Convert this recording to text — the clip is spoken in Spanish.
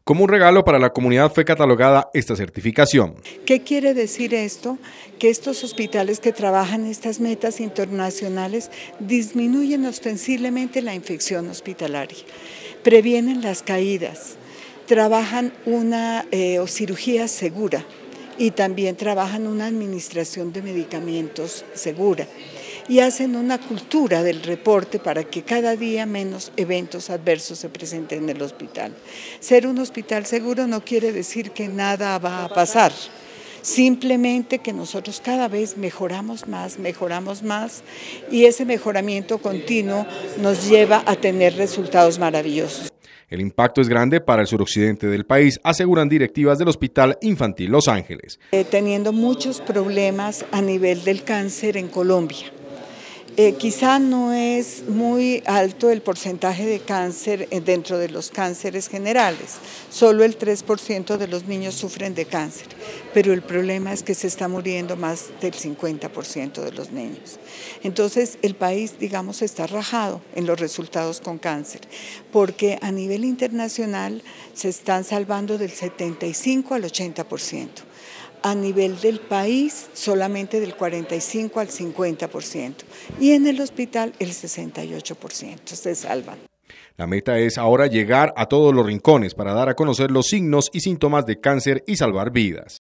Como un regalo para la comunidad fue catalogada esta certificación. ¿Qué quiere decir esto? Que estos hospitales que trabajan estas metas internacionales disminuyen ostensiblemente la infección hospitalaria, previenen las caídas, trabajan una cirugía segura y también trabajan una administración de medicamentos segura. Y hacen una cultura del reporte para que cada día menos eventos adversos se presenten en el hospital. Ser un hospital seguro no quiere decir que nada va a pasar, simplemente que nosotros cada vez mejoramos más y ese mejoramiento continuo nos lleva a tener resultados maravillosos. El impacto es grande para el suroccidente del país, aseguran directivas del Hospital Infantil Los Ángeles. Teniendo muchos problemas a nivel del cáncer en Colombia. Quizá no es muy alto el porcentaje de cáncer dentro de los cánceres generales, solo el 3% de los niños sufren de cáncer, pero el problema es que se está muriendo más del 50% de los niños. Entonces el país, digamos, está rajado en los resultados con cáncer, porque a nivel internacional se están salvando del 75 al 80%. A nivel del país solamente del 45 al 50% y en el hospital el 68% se salvan. La meta es ahora llegar a todos los rincones para dar a conocer los signos y síntomas de cáncer y salvar vidas.